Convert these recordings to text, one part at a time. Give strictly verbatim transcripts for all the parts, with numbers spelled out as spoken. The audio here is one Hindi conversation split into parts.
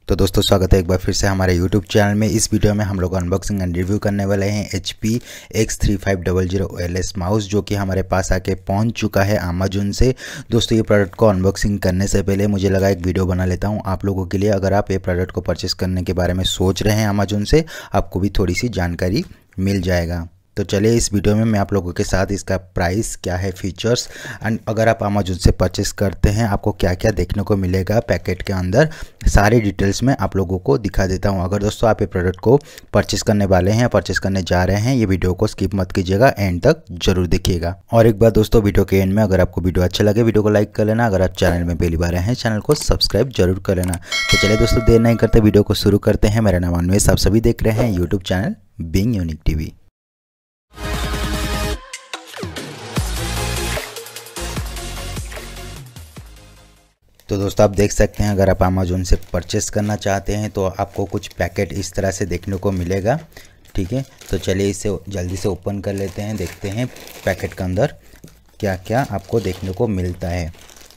तो दोस्तों स्वागत है एक बार फिर से हमारे यूट्यूब चैनल में। इस वीडियो में हम लोग अनबॉक्सिंग एंड रिव्यू करने वाले हैं H P X three five double zero O L S mouse, जो कि हमारे पास आके पहुंच चुका है अमेजोन से। दोस्तों ये प्रोडक्ट को अनबॉक्सिंग करने से पहले मुझे लगा एक वीडियो बना लेता हूं आप लोगों के लिए। अगर आप ये प्रोडक्ट को परचेस करने के बारे में सोच रहे हैं अमेजोन से, आपको भी थोड़ी सी जानकारी मिल जाएगा। तो चलिए इस वीडियो में मैं आप लोगों के साथ इसका प्राइस क्या है, फीचर्स एंड अगर आप अमेजोन से परचेस करते हैं आपको क्या क्या देखने को मिलेगा पैकेट के अंदर, सारी डिटेल्स में आप लोगों को दिखा देता हूं। अगर दोस्तों आप ये प्रोडक्ट को परचेस करने वाले हैं, परचेस करने जा रहे हैं, ये वीडियो को स्किप मत कीजिएगा, एंड तक जरूर देखिएगा। और एक बार दोस्तों वीडियो के एंड में अगर आपको वीडियो अच्छा लगे वीडियो को लाइक कर लेना। अगर आप चैनल में पहली बार आए हैं चैनल को सब्सक्राइब जरूर कर लेना। तो चलिए दोस्तों देर नहीं करते वीडियो को शुरू करते हैं। मेरा नाम अन्वेष, आप सभी देख रहे हैं YouTube channel being unique TV. तो दोस्तों आप देख सकते हैं अगर आप अमेजोन से परचेस करना चाहते हैं तो आपको कुछ पैकेट इस तरह से देखने को मिलेगा। ठीक है, तो चलिए इसे जल्दी से ओपन कर लेते हैं, देखते हैं पैकेट के अंदर क्या क्या आपको देखने को मिलता है।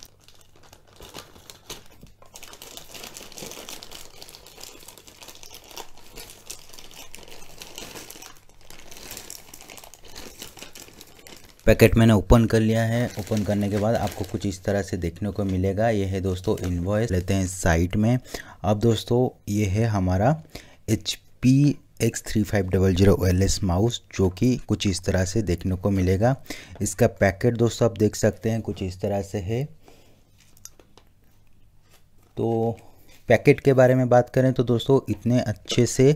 पैकेट मैंने ओपन कर लिया है। ओपन करने के बाद आपको कुछ इस तरह से देखने को मिलेगा। ये है दोस्तों इनवॉइस, लेते हैं साइड में। अब दोस्तों ये है हमारा H P X three five double zero O L S mouse, जो कि कुछ इस तरह से देखने को मिलेगा। इसका पैकेट दोस्तों आप देख सकते हैं कुछ इस तरह से है। तो पैकेट के बारे में बात करें तो दोस्तों इतने अच्छे से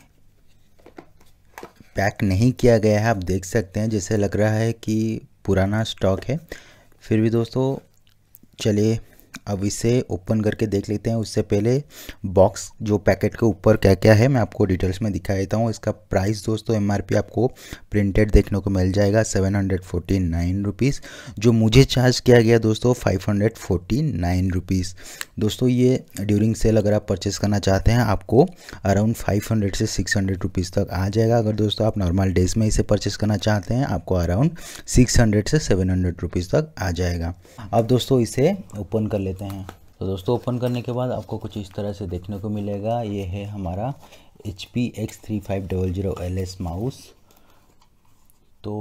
पैक नहीं किया गया है, आप देख सकते हैं जैसे लग रहा है कि पुराना स्टॉक है। फिर भी दोस्तों चलिए अब इसे ओपन करके देख लेते हैं। उससे पहले बॉक्स जो पैकेट के ऊपर क्या क्या है मैं आपको डिटेल्स में दिखा देता हूँ। इसका प्राइस दोस्तों एम आर पी आपको प्रिंटेड देखने को मिल जाएगा seven hundred forty nine rupees, जो मुझे चार्ज किया गया दोस्तों five hundred forty nine rupees. दोस्तों ये ड्यूरिंग सेल अगर आप परचेस करना चाहते हैं आपको अराउंड फाइव हंड्रेड से सिक्स हंड्रेड रुपीज़ तक आ जाएगा। अगर दोस्तों आप नॉर्मल डेज में इसे परचेस करना चाहते हैं आपको अराउंड सिक्स हंड्रेड से सेवन हंड्रेड रुपीज़ तक आ जाएगा। अब दोस्तों इसे ओपन कर लेते हैं। तो दोस्तों ओपन करने के बाद आपको कुछ इस तरह से देखने को मिलेगा। ये है हमारा H P X three five double zero L S mouse. तो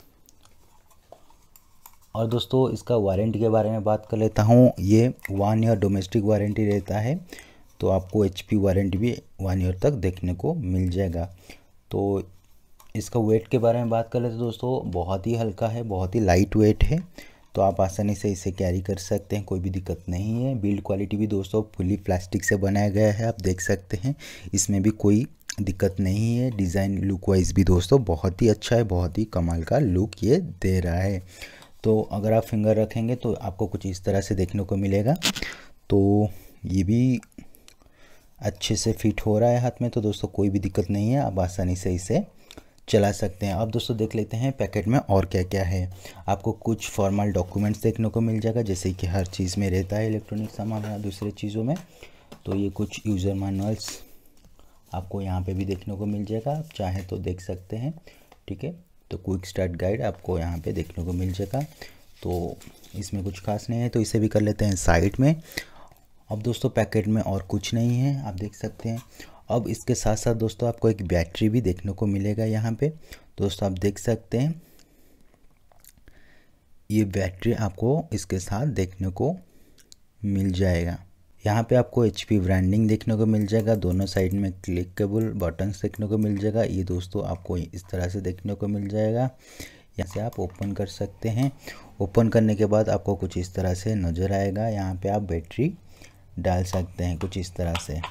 और दोस्तों इसका वारंटी के बारे में बात कर लेता हूँ। ये वन ईयर डोमेस्टिक वारंटी रहता है, तो आपको एच पी वारंटी भी वन ईयर तक देखने को मिल जाएगा। तो इसका वेट के बारे में बात कर लेते दोस्तों बहुत ही हल्का है, बहुत ही लाइट वेट है, तो आप आसानी से इसे कैरी कर सकते हैं, कोई भी दिक्कत नहीं है। बिल्ड क्वालिटी भी दोस्तों फुली प्लास्टिक से बनाया गया है, आप देख सकते हैं इसमें भी कोई दिक्कत नहीं है। डिज़ाइन लुक वाइज भी दोस्तों बहुत ही अच्छा है, बहुत ही कमाल का लुक ये दे रहा है। तो अगर आप फिंगर रखेंगे तो आपको कुछ इस तरह से देखने को मिलेगा। तो ये भी अच्छे से फिट हो रहा है हाथ में, तो दोस्तों कोई भी दिक्कत नहीं है, आप आसानी से इसे चला सकते हैं। अब दोस्तों देख लेते हैं पैकेट में और क्या क्या है। आपको कुछ फॉर्मल डॉक्यूमेंट्स देखने को मिल जाएगा, जैसे कि हर चीज़ में रहता है इलेक्ट्रॉनिक सामान या दूसरे चीज़ों में। तो ये कुछ यूज़र मैनुअल्स आपको यहाँ पे भी देखने को मिल जाएगा, आप चाहें तो देख सकते हैं। ठीक है, तो क्विक स्टार्ट गाइड आपको यहाँ पे देखने को मिल जाएगा। तो इसमें कुछ खास नहीं है, तो इसे भी कर लेते हैं साइड में। अब दोस्तों पैकेट में और कुछ नहीं है, आप देख सकते हैं। अब इसके साथ साथ दोस्तों आपको एक बैटरी भी देखने को मिलेगा यहाँ पे। दोस्तों आप देख सकते हैं ये बैटरी आपको इसके साथ देखने को मिल जाएगा। यहाँ पे आपको एच पी ब्रांडिंग देखने को मिल जाएगा। दोनों साइड में क्लिकेबल बटन्स देखने को मिल जाएगा। ये दोस्तों आपको इस तरह से देखने को मिल जाएगा। यहाँ से आप ओपन कर सकते हैं। ओपन करने के बाद आपको कुछ इस तरह से नज़र आएगा। यहाँ पे आप बैटरी डाल सकते हैं कुछ इस तरह से।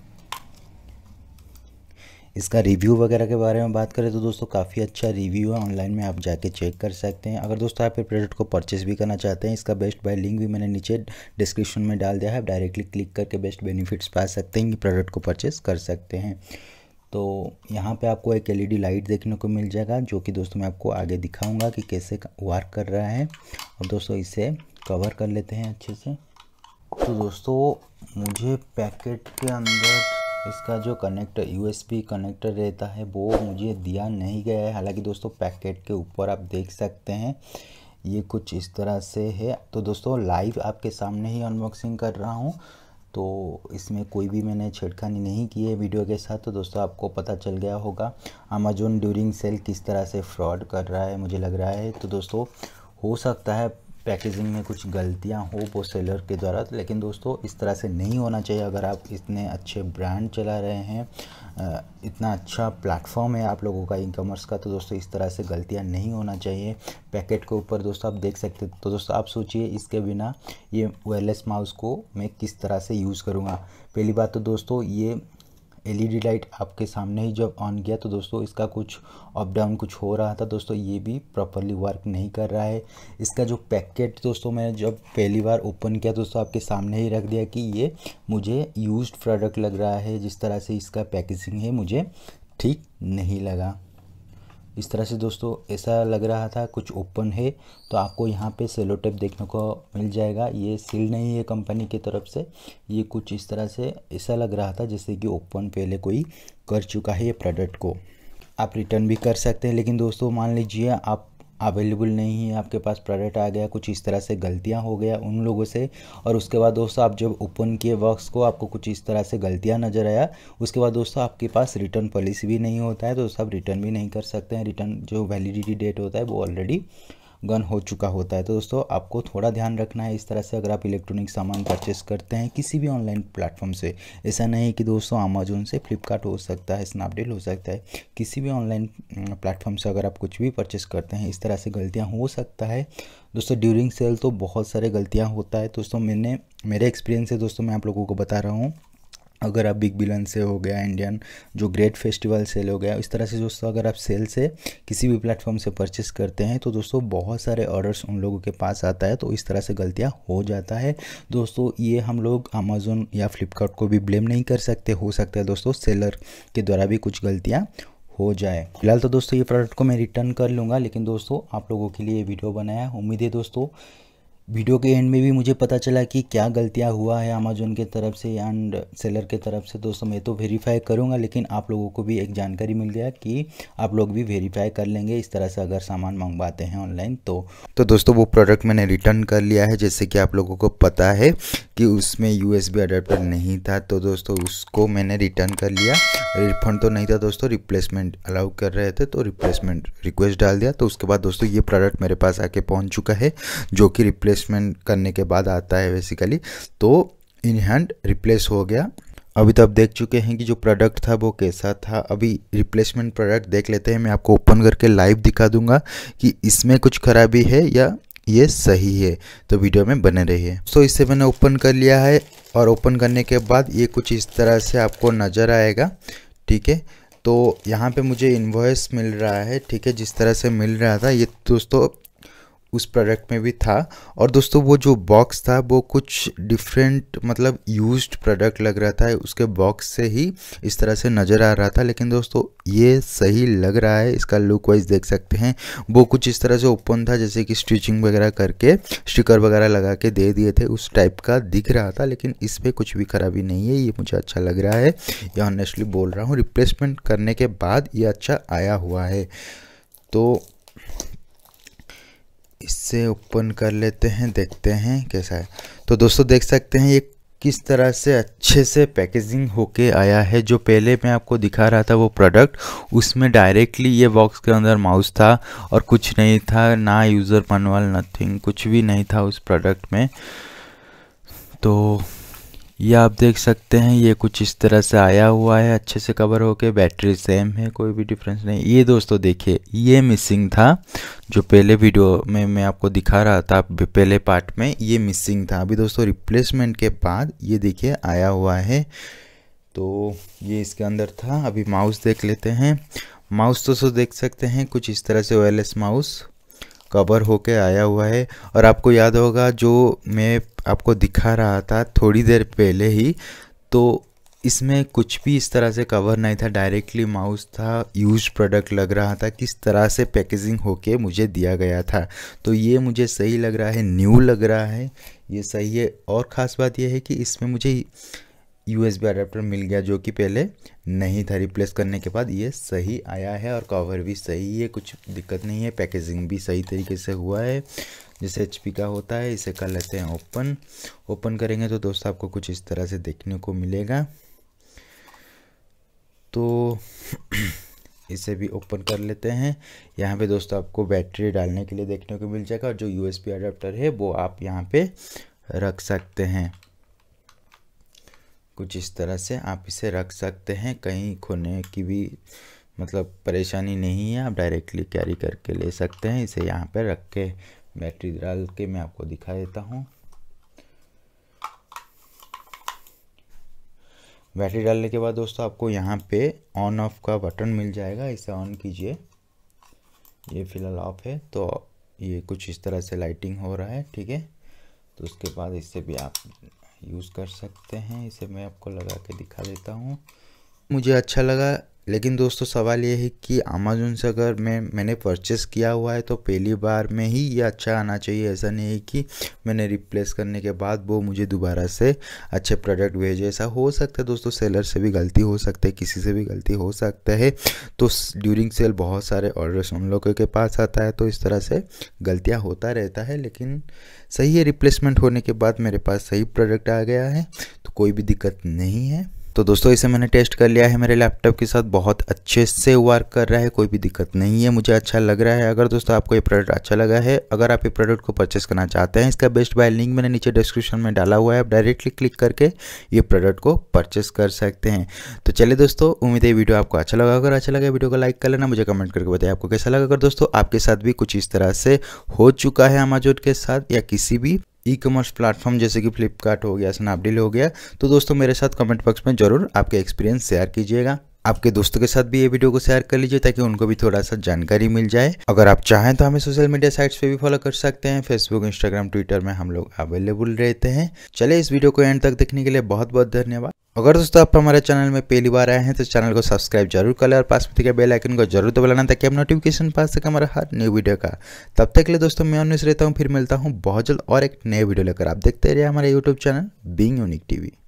इसका रिव्यू वगैरह के बारे में बात करें तो दोस्तों काफ़ी अच्छा रिव्यू है, ऑनलाइन में आप जाके चेक कर सकते हैं। अगर दोस्तों आप ये प्रोडक्ट को परचेस भी करना चाहते हैं, इसका बेस्ट बाय लिंक भी मैंने नीचे डिस्क्रिप्शन में डाल दिया है, आप डायरेक्टली क्लिक करके बेस्ट बेनिफिट्स पा सकते हैं, कि प्रोडक्ट को परचेस कर सकते हैं। तो यहाँ पे आपको एक एल ई डी लाइट देखने को मिल जाएगा, जो कि दोस्तों मैं आपको आगे दिखाऊँगा कि कैसे वर्क कर रहा है। और दोस्तों इसे कवर कर लेते हैं अच्छे से। तो दोस्तों मुझे पैकेट के अंदर इसका जो connector U S B connector रहता है वो मुझे दिया नहीं गया है। हालांकि दोस्तों पैकेट के ऊपर आप देख सकते हैं ये कुछ इस तरह से है। तो दोस्तों लाइव आपके सामने ही अनबॉक्सिंग कर रहा हूँ। तो इसमें कोई भी मैंने छेड़खानी नहीं की है वीडियो के साथ। तो दोस्तों आपको पता चल गया होगा अमेज़ॉन ड्यूरिंग सेल किस तरह से फ्रॉड कर रहा है, मुझे लग रहा है। तो दोस्तों हो सकता है पैकेजिंग में कुछ गलतियां हो वो सेलर के द्वारा, लेकिन दोस्तों इस तरह से नहीं होना चाहिए। अगर आप इतने अच्छे ब्रांड चला रहे हैं, इतना अच्छा प्लेटफॉर्म है आप लोगों का ई कॉमर्स का, तो दोस्तों इस तरह से गलतियां नहीं होना चाहिए। पैकेट के ऊपर दोस्तों आप देख सकते, तो दोस्तों आप सोचिए इसके बिना ये वायरलेस माउस को मैं किस तरह से यूज़ करूँगा। पहली बात तो दोस्तों ये एलईडी लाइट आपके सामने ही जब ऑन किया तो दोस्तों इसका कुछ अप डाउन कुछ हो रहा था, दोस्तों ये भी प्रॉपरली वर्क नहीं कर रहा है। इसका जो पैकेट दोस्तों मैंने जब पहली बार ओपन किया दोस्तों आपके सामने ही रख दिया कि ये मुझे यूज्ड प्रोडक्ट लग रहा है। जिस तरह से इसका पैकेजिंग है मुझे ठीक नहीं लगा। इस तरह से दोस्तों ऐसा लग रहा था कुछ ओपन है। तो आपको यहाँ पे सेलो टेप देखने को मिल जाएगा, ये सील नहीं है कंपनी की तरफ से। ये कुछ इस तरह से ऐसा लग रहा था जैसे कि ओपन पहले कोई कर चुका है ये प्रोडक्ट को। आप रिटर्न भी कर सकते हैं, लेकिन दोस्तों मान लीजिए आप अवेलेबल नहीं है, आपके पास प्रोडक्ट आ गया, कुछ इस तरह से गलतियां हो गया उन लोगों से, और उसके बाद दोस्तों आप जब ओपन किए बॉक्स को आपको कुछ इस तरह से गलतियां नज़र आया, उसके बाद दोस्तों आपके पास रिटर्न पॉलिसी भी नहीं होता है, तो दोस्तों आप रिटर्न भी नहीं कर सकते हैं। रिटर्न जो वैलिडिटी डेट होता है वो ऑलरेडी गन हो चुका होता है। तो दोस्तों आपको थोड़ा ध्यान रखना है इस तरह से अगर आप इलेक्ट्रॉनिक सामान परचेस करते हैं किसी भी ऑनलाइन प्लेटफॉर्म से। ऐसा नहीं कि दोस्तों अमेजोन से, फ्लिपकार्ट हो सकता है, स्नैपडील हो सकता है, किसी भी ऑनलाइन प्लेटफॉर्म से अगर आप कुछ भी परचेस करते हैं इस तरह से गलतियां हो सकता है। दोस्तों ड्यूरिंग सेल तो बहुत सारे गलतियाँ होता है दोस्तों। मैंने मेरे एक्सपीरियंस से दोस्तों मैं आप लोगों को बता रहा हूँ। अगर आप बिग बिलियन से हो गया, इंडियन जो ग्रेट फेस्टिवल सेल हो गया, इस तरह से दोस्तों अगर आप सेल से किसी भी प्लेटफॉर्म से परचेस करते हैं तो दोस्तों बहुत सारे ऑर्डर्स उन लोगों के पास आता है, तो इस तरह से गलतियां हो जाता है। दोस्तों ये हम लोग अमेज़ॉन या फ्लिपकार्ट को भी ब्लेम नहीं कर सकते, हो सकता है दोस्तों सेलर के द्वारा भी कुछ गलतियाँ हो जाए। फिलहाल तो दोस्तों ये प्रोडक्ट को मैं रिटर्न कर लूँगा, लेकिन दोस्तों आप लोगों के लिए वीडियो बनाया। उम्मीद है दोस्तों वीडियो के एंड में भी मुझे पता चला कि क्या गलतियां हुआ है अमेज़ॉन के तरफ से एंड सेलर के तरफ से। दोस्तों मैं तो वेरीफाई करूंगा, लेकिन आप लोगों को भी एक जानकारी मिल गया कि आप लोग भी वेरीफाई कर लेंगे इस तरह से अगर सामान मंगवाते हैं ऑनलाइन। तो तो दोस्तों वो प्रोडक्ट मैंने रिटर्न कर लिया है। जैसे कि आप लोगों को पता है कि उसमें यूएसबी अडेप्टर नहीं था, तो दोस्तों उसको मैंने रिटर्न कर लिया। रिफंड तो नहीं था दोस्तों, रिप्लेसमेंट अलाउ कर रहे थे तो रिप्लेसमेंट रिक्वेस्ट डाल दिया। तो उसके बाद दोस्तों ये प्रोडक्ट मेरे पास आके पहुंच चुका है, जो कि रिप्लेसमेंट करने के बाद आता है बेसिकली। तो इन हैंड रिप्लेस हो गया। अभी तो आप देख चुके हैं कि जो प्रोडक्ट था वो कैसा था। अभी रिप्लेसमेंट प्रोडक्ट देख लेते हैं। मैं आपको ओपन करके लाइव दिखा दूंगा कि इसमें कुछ खराबी है या ये सही है, तो वीडियो में बने रहिए। तो इससे मैंने ओपन कर लिया है, और ओपन करने के बाद ये कुछ इस तरह से आपको नज़र आएगा। ठीक है, तो यहाँ पे मुझे इनवॉइस मिल रहा है। ठीक है, जिस तरह से मिल रहा था ये दोस्तों उस प्रोडक्ट में भी था। और दोस्तों वो जो बॉक्स था वो कुछ डिफरेंट मतलब यूज्ड प्रोडक्ट लग रहा था, उसके बॉक्स से ही इस तरह से नज़र आ रहा था। लेकिन दोस्तों ये सही लग रहा है, इसका लुक वाइज देख सकते हैं। वो कुछ इस तरह से ओपन था जैसे कि स्टिचिंग वगैरह करके स्टिकर वगैरह लगा के दे दिए थे, उस टाइप का दिख रहा था। लेकिन इस पर कुछ भी खराबी नहीं है, ये मुझे अच्छा लग रहा है, ये ऑनेस्टली बोल रहा हूँ। रिप्लेसमेंट करने के बाद ये अच्छा आया हुआ है। तो इससे ओपन कर लेते हैं, देखते हैं कैसा है। तो दोस्तों देख सकते हैं ये किस तरह से अच्छे से पैकेजिंग होके आया है। जो पहले मैं आपको दिखा रहा था वो प्रोडक्ट, उसमें डायरेक्टली ये बॉक्स के अंदर माउस था और कुछ नहीं था, ना यूज़र मैनुअल, नथिंग, कुछ भी नहीं था उस प्रोडक्ट में। तो ये आप देख सकते हैं ये कुछ इस तरह से आया हुआ है, अच्छे से कवर होके। बैटरी सेम है, कोई भी डिफरेंस नहीं। ये दोस्तों देखिए ये मिसिंग था, जो पहले वीडियो में मैं आपको दिखा रहा था पहले पार्ट में, ये मिसिंग था। अभी दोस्तों रिप्लेसमेंट के बाद ये देखिए आया हुआ है। तो ये इसके अंदर था। अभी माउस देख लेते हैं। माउस दोस्तों देख सकते हैं कुछ इस तरह से वायरलेस माउस कवर होके आया हुआ है। और आपको याद होगा जो मैं आपको दिखा रहा था थोड़ी देर पहले ही, तो इसमें कुछ भी इस तरह से कवर नहीं था, डायरेक्टली माउस था, यूज्ड प्रोडक्ट लग रहा था। किस तरह से पैकेजिंग होके मुझे दिया गया था, तो ये मुझे सही लग रहा है, न्यू लग रहा है, ये सही है। और ख़ास बात यह है कि इसमें मुझे यूएसबी अडेप्टर मिल गया, जो कि पहले नहीं था। रिप्लेस करने के बाद ये सही आया है और कवर भी सही है, कुछ दिक्कत नहीं है। पैकेजिंग भी सही तरीके से हुआ है जैसे एचपी का होता है। इसे कर लेते हैं ओपन। ओपन करेंगे तो दोस्तों आपको कुछ इस तरह से देखने को मिलेगा। तो इसे भी ओपन कर लेते हैं। यहाँ पे दोस्तों आपको बैटरी डालने के लिए देखने को मिल जाएगा, और जो यूएसबी अडेप्टर है वो आप यहाँ पे रख सकते हैं। कुछ इस तरह से आप इसे रख सकते हैं, कहीं खोने की भी मतलब परेशानी नहीं है, आप डायरेक्टली कैरी करके ले सकते हैं। इसे यहाँ पे रख के बैटरी डाल के मैं आपको दिखा देता हूँ। बैटरी डालने के बाद दोस्तों आपको यहाँ पे ऑन ऑफ का बटन मिल जाएगा, इसे ऑन कीजिए। ये फ़िलहाल ऑफ है, तो ये कुछ इस तरह से लाइटिंग हो रहा है, ठीक है। तो उसके बाद इससे भी आप यूज़ कर सकते हैं। इसे मैं आपको लगा के दिखा देता हूँ। मुझे अच्छा लगा, लेकिन दोस्तों सवाल ये है कि अमेज़न से अगर मैं मैंने परचेस किया हुआ है तो पहली बार में ही ये अच्छा आना चाहिए। ऐसा नहीं है कि मैंने रिप्लेस करने के बाद वो मुझे दोबारा से अच्छे प्रोडक्ट भेजे। ऐसा हो सकता है दोस्तों, सेलर से भी गलती हो सकती है, किसी से भी गलती हो सकता है। तो ड्यूरिंग सेल बहुत सारे ऑर्डर्स उन लोगों के पास आता है, तो इस तरह से गलतियाँ होता रहता है। लेकिन सही है, रिप्लेसमेंट होने के बाद मेरे पास सही प्रोडक्ट आ गया है, तो कोई भी दिक्कत नहीं है। तो दोस्तों इसे मैंने टेस्ट कर लिया है मेरे लैपटॉप के साथ, बहुत अच्छे से वर्क कर रहा है, कोई भी दिक्कत नहीं है, मुझे अच्छा लग रहा है। अगर दोस्तों आपको ये प्रोडक्ट अच्छा लगा है, अगर आप ये प्रोडक्ट को परचेस करना चाहते हैं, इसका बेस्ट बाय लिंक मैंने नीचे डिस्क्रिप्शन में डाला हुआ है, आप डायरेक्टली क्लिक करके ये प्रोडक्ट को परचेस कर सकते हैं। तो चलिए दोस्तों, उम्मीद है वीडियो आपको अच्छा लगा। अगर अच्छा लगा वीडियो को लाइक कर लेना, मुझे कमेंट करके बताइए आपको कैसा लगा। अगर दोस्तों आपके साथ भी कुछ इस तरह से हो चुका है अमेज़न के साथ या किसी भी ई कॉमर्स प्लेटफॉर्म जैसे कि फ्लिपकार्ट हो गया, स्नैपडील हो गया, तो दोस्तों मेरे साथ कमेंट बॉक्स में ज़रूर आपके एक्सपीरियंस शेयर कीजिएगा। आपके दोस्तों के साथ भी ये वीडियो को शेयर कर लीजिए ताकि उनको भी थोड़ा सा जानकारी मिल जाए। अगर आप चाहें तो हमें सोशल मीडिया साइट्स पे भी फॉलो कर सकते हैं, फेसबुक, इंस्टाग्राम, ट्विटर में हम लोग अवेलेबल रहते हैं। चलिए, इस वीडियो को एंड तक देखने के लिए बहुत बहुत धन्यवाद। अगर दोस्तों आप हमारे चैनल में पहली बार आए हैं तो चैनल को सब्सक्राइब जरूर कर लें और पास में के बेल आइकन को जरूर दबाना ताकि आप नोटिफिकेशन पा सके हमारा हर न्यू वीडियो का। तब तक के लिए दोस्तों मैं ऑननेस रहता हूँ, फिर मिलता हूँ बहुत जल्द और एक नए वीडियो लेकर। आप देखते रहिए हमारे YouTube channel being unique TV.